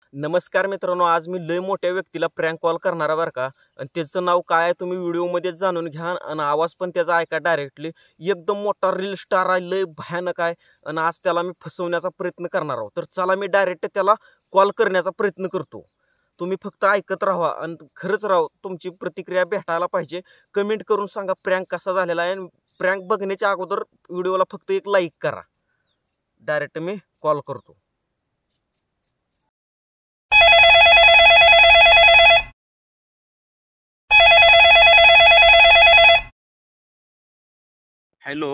नमस्कार मित्रांनो, आज मी लय मोठ्या व्यक्तीला प्रँक कॉल करणार आहे बरं का. आणि त्याचं नाव काय आहे तुम्ही व्हिडिओमध्येच जाणून घ्या आणि आवाज पण त्याचा ऐका डायरेक्टली. एकदम मोठा रील स्टार आहे, लय भयानक आहे आणि आज त्याला मी फसवण्याचा प्रयत्न करणार आहोत. तर चला मी डायरेक्ट त्याला कॉल करण्याचा प्रयत्न करतो. तुम्ही फक्त ऐकत राहा आणि खरंच राव तुमची प्रतिक्रिया भेटायला पाहिजे. कमेंट करून सांगा प्रँक कसा झालेला आहे आणि प्रँक बघण्याच्या अगोदर व्हिडिओला फक्त एक लाईक करा. डायरेक्ट मी कॉल करतो. Hello.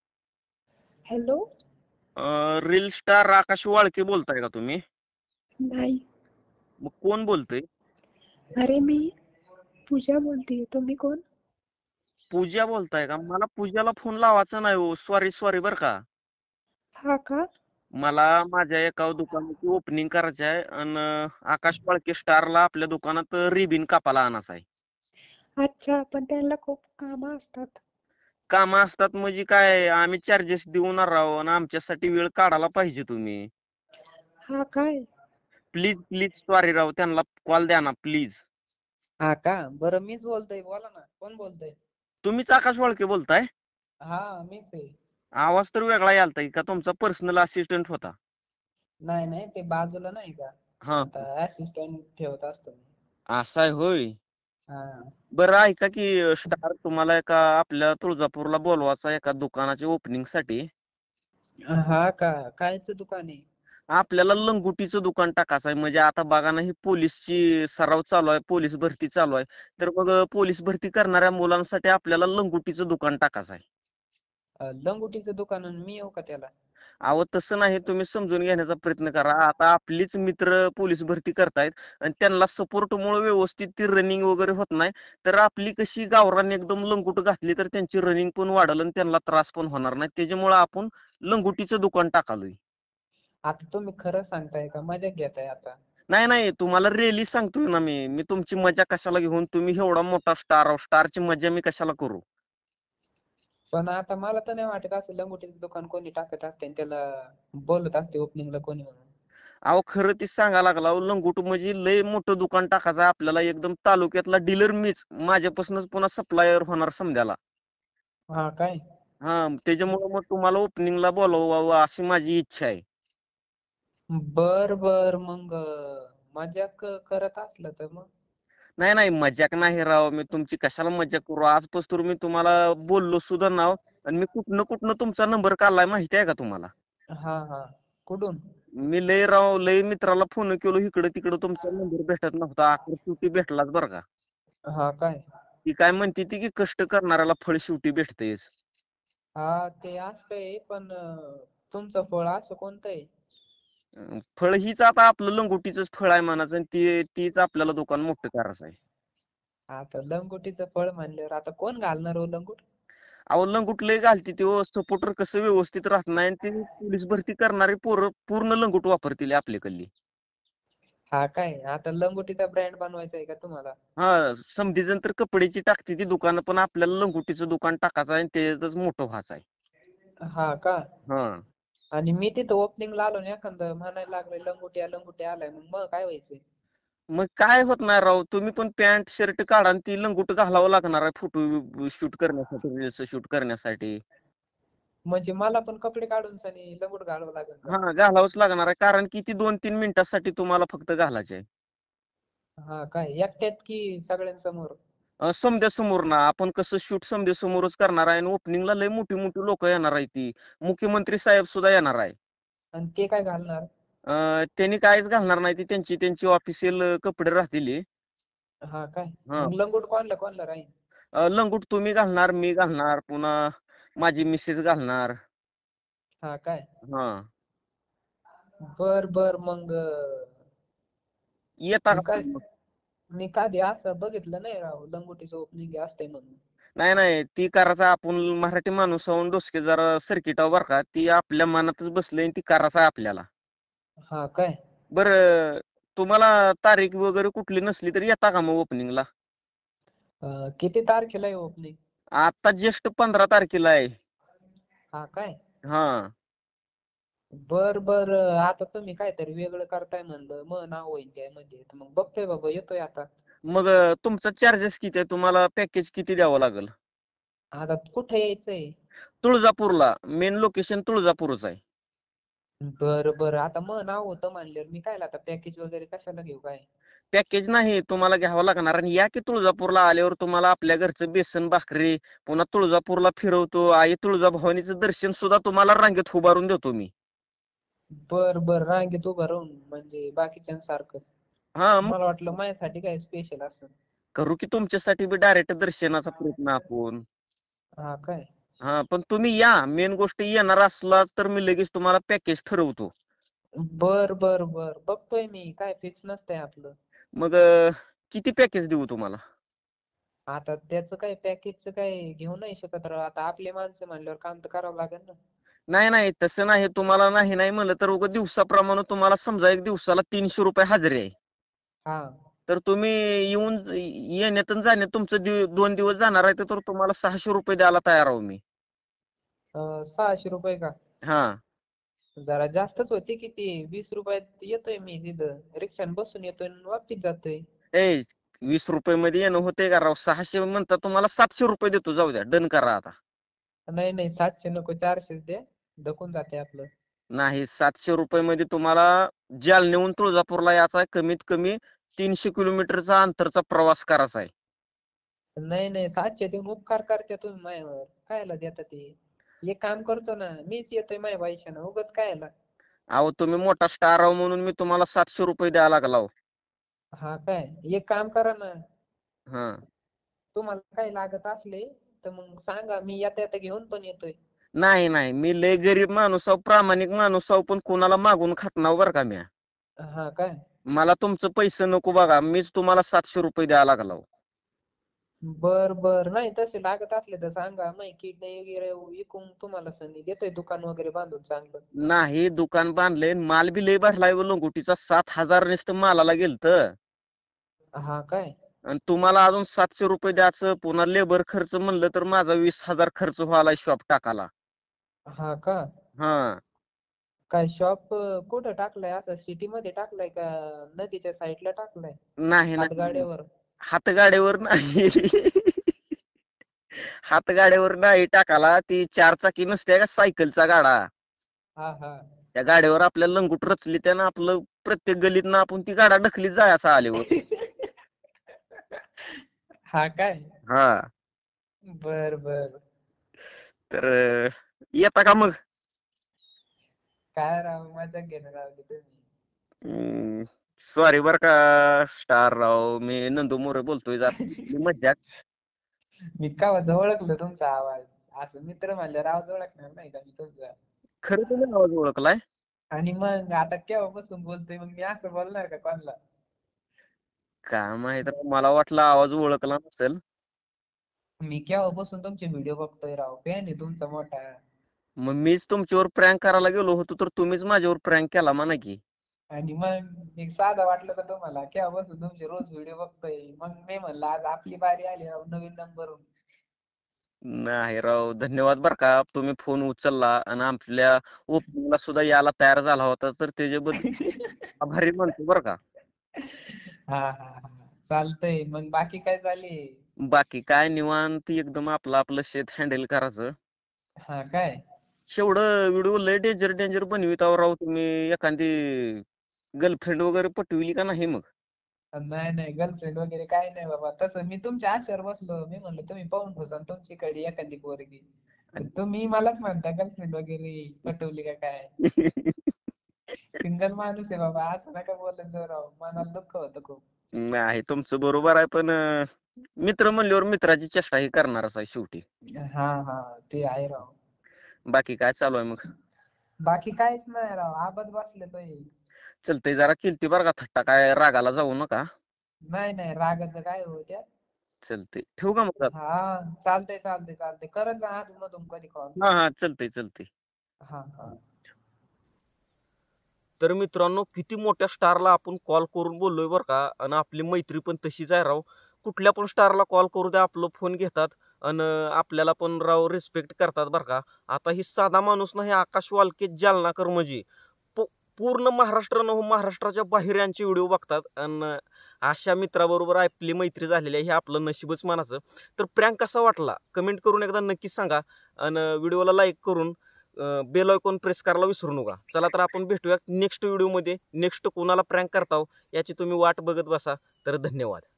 Hello. Reel star Akash Walke बोलताय का तुम्ही? नाही. मग कोण बोलतय? अरे मी पूजा बोलतेय. तुम्ही कोण? पूजा बोलताय का? मला पूजाला फोन लावायचा नाही हो. सॉरी सॉरी बर का. हा का? मला माझ्या एका दुकानाची ओपनिंग करायची आहे आणि आकाश वाळके स्टारला आपल्या दुकानात रिबिन कापायला आणायचं आहे. अच्छा, पण त्यांना खूप कामं असतात. काम असतात म्हणजे काय, आम्ही चार्जेस देऊन राहू आणि आमच्यासाठी वेळ काढायला पाहिजे तुम्ही. हा काय? प्लीज प्लीज सॉरी राव, त्यांना कॉल द्या ना प्लीज. हा का? बरं मीच बोलतोय, बोला ना. कोण बोलतोय? तुम्हीच आकाश वाळके बोलताय? हा मीच आहे. आवाज तर वेगळा यालताय का तुमचा पर्सनल असिस्टंट होता? नाही नाही, ते बाजूला नाही का, हा, आता असिस्टंट ठेवत असतो मी. असं आहे होय. हा. बरं ऐका की स्टार, तुम्हाला एका आपल्या तुळजापूरला बोलवायचा एका दुकानाच्या ओपनिंग साठी. हा का? कायचं दुकान आहे? आपल्याला लंगोटीचं दुकान टाकायचं आहे. म्हणजे आता बघा ना, ही पोलीसची सराव चालू आहे, पोलीस भरती चालू आहे. तर मग पोलीस भरती करणाऱ्या मुलांसाठी आपल्याला लंगोटीचं दुकान टाकायचं आहे. लंगोटीचं दुकान आणि मी येऊ का त्याला? अहो तसं नाही, तुम्ही समजून घेण्याचा प्रयत्न करा. आता आपलीच मित्र पोलीस भरती करतायत आणि त्यांना सपोर्टमुळे व्यवस्थित ती रनिंग वगैरे होत नाही. तर आपली कशी गावरान एकदम लंगोट घातली तर त्यांची रनिंग पण वाढल आणि त्यांना त्रास पण होणार नाही. त्याच्यामुळे आपण लंगोटीचं दुकान टाकालोय. आता तुम्ही खरं सांगताय का मजाक घेताय आता? नाही नाही, तुम्हाला रिअली सांगतोय ना मी. मी तुमची मजा कशाला घेऊन, तुम्ही एवढा मोठा स्टार, स्टारची मजा मी कशाला करू? पण आता मला तर नाही वाटत असं लंगोटीचं दुकान कोणी टाकत असते आणि त्याला बोलत असते ओपनिंगला कोणी म्हणून. अहो खरं तीच सांगा लागला, लंगोट म्हणजे लय मोठं दुकान टाकायचं आहे आपल्याला. एकदम तालुक्यातला डीलर मीच, माझ्यापासूनच पुन्हा सप्लायर होणार समजायला. हा काय? हा, त्याच्यामुळे मग तुम्हाला ओपनिंगला बोलवावं अशी माझी इच्छा आहे. बर बर, मग मजाक करत असलं तर मग. नाही नाही, मजाक नाही राव. मी तुमची कशाला मजाक करू? आजपासून मी तुम्हाला बोललो सुद्धा नाव. आणि मी कुठनं कुठनं तुमचा नंबर काढलाय माहिती आहे का तुम्हाला? हा हा. कुठून? मी लय राव, लय मित्राला फोन केलो, इकडे तिकडे तुमचा नंबर भेटत नव्हता. आखर शेवटी भेटलाच बरं का. हा काय? ती काय म्हणते ती की कष्ट करणाऱ्याला फळ शेवटी भेटतेच. हा ते असतंय, पण तुमचं फळ असं कोणतं आहे? फळ हीच आता आपलं लंगोटीच फळ आहे म्हणायचं आणि तीच आपल्याला दुकान मोठं करायचं आहे. आता लंगोटीचं फळ म्हणल्यावर आता कोण घालणार हो लंगोट? अहो लंगोट लय घालते ते, सपोर्टर कसं व्यवस्थित राहत नाही आणि ते पोलीस भरती करणारे पोरं पूर्ण लंगोट वापरतील आपल्याकडली. हा काय? आता लंगोटीचा ब्रँड बनवायचा आहे का तुम्हाला? हा, समधी जण तर कपड्याची टाकते ती दुकानं, पण आपल्याला लंगोटीचं दुकान टाकायचं आहे आणि त्याच मोठं व्हायचं आहे. हा का? हा, आणि मी तिथं ओपनिंगला आलो ना, एखादं म्हणायला लागलं लंगोटी आलाय, मग काय व्हायचंय? मग काय होत नाही राव. तुम्ही पण पॅन्ट शर्ट काढा आणि ती लंगोट घालावं लागणार आहे फोटो शूट करण्यासाठी, रील्स शूट करण्यासाठी. म्हणजे मला पण कपडे काढून सनी लंगोट घालावं लागेल का? हा, घालावंच लागणार आहे, कारण की ती 2-3 मिनिटासाठी तुम्हाला फक्त घालायचे आहे. हा काय? एकट्यात की सगळ्यांसमोर? समद्या समोर ना. आपण कसं शूट समद्या समोरच करणार आहे आणि ओपनिंगला लय मोठी मोठी लोक येणार आहे. ती मुख्यमंत्री साहेब सुद्धा येणार आहे. आणि ते काय घालणार? त्यांनी काहीच घालणार नाही, ती त्यांची त्यांची ऑफिशियल कपडे राहतील. हा काय? हा, मग लंगोट कोणला कोणला राहील? लंगोट तुम्ही घालणार, मी घालणार, पुन्हा माझी मिसेस घालणार. हा काय? हा, बर बर, मग येता मी का काय, तुम्ही? मी कधी असं बघितलं नाही राव, लंगोटीचं ओपनिंग असतंय म्हणून. नाही नाही, ती करायचं. आपण मराठी माणूस होऊन डोसके जरा सर्किटावर बरं का, ती आपल्या मनातच बसले आणि ती करायचं आहे आपल्याला. हा काय? बरं, तुम्हाला तारीख वगैरे कुठली नसली तर येता का मग ओपनिंगला? किती तारखेला आहे ओपनिंग? आता जस्ट 15 तारखेला आहे. हा काय? हा, बर बर, आता तुम्ही काहीतरी वेगळं करताय म्हणलं, मग नाव होईल त्यामध्ये, तर मग बघतोय बाबा, येतोय आता. मग तुमचा चार्जेस किती आहे, तुम्हाला पॅकेज किती द्यावं लागेल? आता कुठे यायचंय? तुळजापूरला, मेन लोकेशन तुळजापूरच आहे. बर बर, आता मग नाव होतं म्हणल्यावर मी काय आता पॅकेज वगैरे कशाला घेऊ काय? पॅकेज नाही तुम्हाला घ्यावं लागणार, आणि या की तुळजापूरला आल्यावर तुम्हाला आपल्या घरचं बेसन भाकरी, पुन्हा तुळजापूरला फिरवतो, आई तुळजाभवानीचं दर्शन सुद्धा तुम्हाला रांगेत उभारून देतो मी. बर बर, रांगेत उभं राहून म्हणजे बाकीच्यांसारखंच? हा मग मला वाटलं माझ्यासाठी काय स्पेशल असं. करू की तुमच्यासाठी बी डायरेक्ट दर्शनाचा प्रयत्न आपण. हा काय? हा पण तुम्ही या, मेन गोष्ट येणार असला तर मी लगेच तुम्हाला पॅकेज ठरवतो. बर बर बर, बघतोय मी, काय फिक्स नसतंय आपलं. मग किती पॅकेज देऊ तुम्हाला? आता त्याचं काय पॅकेजचं काय घेऊ नाही शकत राव, आता आपले माणसं म्हणल्यावर काम तर करावं लागेल ना. नाही नाही तसं नाही, तुम्हाला नाही नाही म्हणलं तर उगा दिवसाप्रमाणे तुम्हाला समजा एक दिवसाला 300 रुपये हजेरी आहे. हा. तर तुम्ही येण्यात आणि जाण्यात तुमचं 2 दिवस जाणार आहे, तर तुम्हाला 600 रुपये द्यायला तयार आहो मी. 600 रुपये का? हा जरा जास्तच होते किती, 20 रुपयात येतोय मी तिथं, रिक्षाने बसून येतोय आणि वापिस जातोय. ए 20 रुपये मध्ये येणं होते का राव? 600 म्हणता, तुम्हाला 700 रुपये देतो, जाऊ द्या, डन करा आता. नाही नाही, 700 नको, 400च दे, धकून जाते आपलं. नाही 700 रुपये मध्ये तुम्हाला जालन्याहून तुळजापूरला यायचा आहे, कमीत कमी 300 किलोमीटरचा अंतरचा प्रवास करायचा आहे. नाही नाही, 700 देऊन उपकार करते तुम्ही माझ्यावर, कायला देता ते? एक काम करतो ना, मीच येतोय माझ्या पैशानं, उगाच कायला. अहो तुम्ही मोठा स्टार आहो म्हणून मी तुम्हाला 700 रुपये द्यायला लागला हो. हा काय, एक काम करा ना, हा तुम्हाला काही लागत असले तर मग सांगा, मी येता येता घेऊन पण येतोय. नाही नाही, मी लय गरीब माणूस आहो, प्रामाणिक माणूस आहो, पण कोणाला मागून खात नाही बरं का मी. हा काय? मला तुमचं पैसे नको बघा, मीच तुम्हाला 700 रुपये द्यायला लागला हो. बर बर, नाही तसे लागत असले तर सांगा, मग किडनी वगैरे विकून तुम्हाला सनी देतोय दुकान वगैरे बांधून चांगलं. नाही दुकान बांधले, माल बी लय भरलाय व लंगोटीचा, 7,000 नुसतं मालाला गेलत. हा काय? आणि तुम्हाला अजून 700 रुपये द्यायचं, पुन्हा लेबर खर्च म्हणलं तर माझा 20,000 खर्च व्हायला शॉप टाकाला. हा का? हा काय शॉप कुठं टाकलाय, असं सिटी मध्ये टाकलाय का नदीच्या साईडला टाकलाय, नाही नाही, हातगाड्यावर? हातगाड्यावर नाही. हातगाड्यावर नाही टाकाला, ती 4 चाकी नसते का सायकलचा गाडा, हा हा. त्या गाड्यावर आपल्याला लंगूट रचली, त्यानं आपलं प्रत्येक गलीतनं आपण ती गाडा ढकलीत जायचं आल्यावर. हा काय? हा बर बर. तर येता का मग? काय राव, मजा घेणं राव सॉरी बर का स्टार राव, मी नंदू मोरे बोलतोय, जरा मज्जाक. मी कावाच ओळखलं तुमचा आवाज, असं मित्र म्हणल्यावर आवाज ओळखणार नाही का मी तुमचा? खरं तुम्ही आवाज ओळखलाय? आणि मग आता केव्हापासून बोलतोय, मग मी असं बोलणार का कोणाला? काय माहित राव, मला वाटलं आवाज ओळखला नसेल. मी केव्हापासून तुमचे व्हिडिओ बघतोय राव, फॅन आहे तुमचा मोठा. मग मीच तुमच्यावर प्रँक करायला गेलो होतो, तर तुम्हीच माझ्यावर प्रँक केला म्हणा की. आणि मग एक साधं वाटलं का तुम्हाला? केव्हापासून तुमचे रोज व्हिडिओ बघतोय, मग मी म्हणलं आज आपली बारी आली राव नवीन नंबरवरून. नाही राव, धन्यवाद बर का, तुम्ही फोन उचलला आणि आपल्या ओपनिंगला सुद्धा यायला तयार झाला होता, तर त्याच्याबद्दल आभारी म्हणतो बर का. हा हा हा, चालतंय. मग बाकी काय चालली? बाकी काय निवांत एकदम, आपलं आपलं शेत हँडल करायचं. हा काय? शेवढं व्हिडिओ लय डेंजर डेंजर बनविता राव तुम्ही, एखादी गर्लफ्रेंड वगैरे पटविली का नाही मग? नाही नाही, गर्लफ्रेंड वगैरे काय नाही बाबा, तसं मी तुमच्या आशेवर बसलो, मी म्हणलं तुम्ही पाहून ठेवसान तुमच्याकडे एखादी पोरगी, तर तुम्ही मलाच म्हणता गर्लफ्रेंड वगैरे पटवली का काय? सिंगल माणूस आहे बाबा, असं नका बोलत जाऊ राव, मनाला दुःख होतं खूप. नाही तुमचं बरोबर आहे, पण मित्र म्हणल्यावर मित्राची चेष्टा ही करणारच आहे शेवटी. हा हा, ते आहे राव. बाकी काय चालू आहे मग? बाकी काहीच नाही राव, आबद बसले तो. चलतंय, जरा केलती बरं का थट्टा, काय रागाला जाऊ नका. नाही नाही, रागाचं काय हो त्यात? चलतंय, ठेवू का मग? हा, चालतंय चालतंय चालतंय, करत जा मधून कधी कॉल. हा हा, चलतंय चलतंय. हा हा. तर मित्रांनो, किती मोठ्या स्टारला आपण कॉल करून बोललोय बरं का, आणि आपली मैत्री पण तशीच आहे राव. कुठल्या पण स्टारला कॉल करू द्या, आपलं फोन घेतात आणि आपल्याला पण राव रिस्पेक्ट करतात बरं का. आता ही साधा माणूस नाही, आकाश वालके जालनाकर म्हणजे पूर्ण महाराष्ट्राच्या बाहेर यांचे व्हिडिओ बघतात आणि अशा मित्राबरोबर आपली मैत्री झालेली आहे, हे आपलं नशीबच मानाचं. तर प्रँक कसा वाटला कमेंट करून एकदा नक्की सांगा आणि व्हिडिओला लाईक करून बेल आयकॉन प्रेस करायला विसरू नका. चला तर आपण भेटूया नेक्स्ट व्हिडिओमध्ये. नेक्स्ट कोणाला प्रँक करताव याची तुम्ही वाट बघत बसा. तर धन्यवाद.